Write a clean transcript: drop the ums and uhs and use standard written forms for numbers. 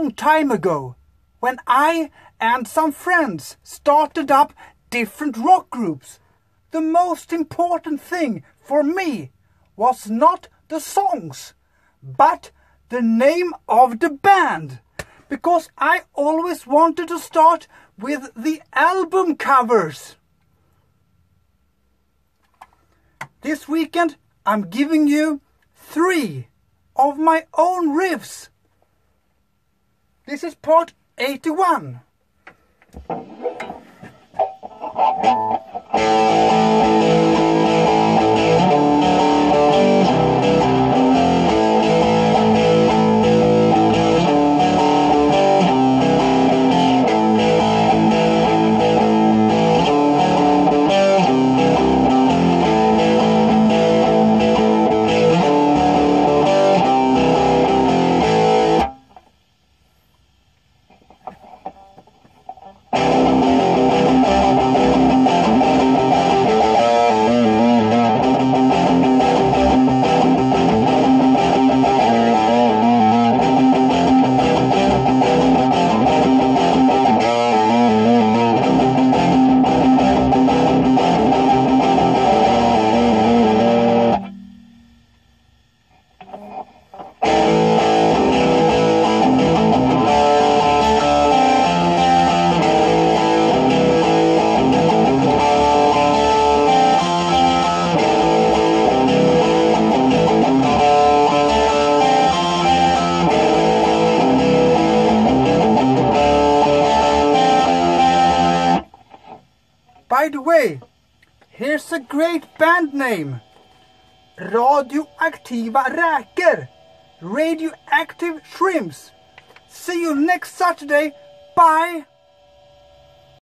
long time ago, when I and some friends started up different rock groups, the most important thing for me was not the songs, but the name of the band, because I always wanted to start with the album covers. This weekend I'm giving you 3 of my own riffs. This is part 81. By the way, here's a great band name. Radioaktiva räkor. Radioactive shrimps. See you next Saturday. Bye!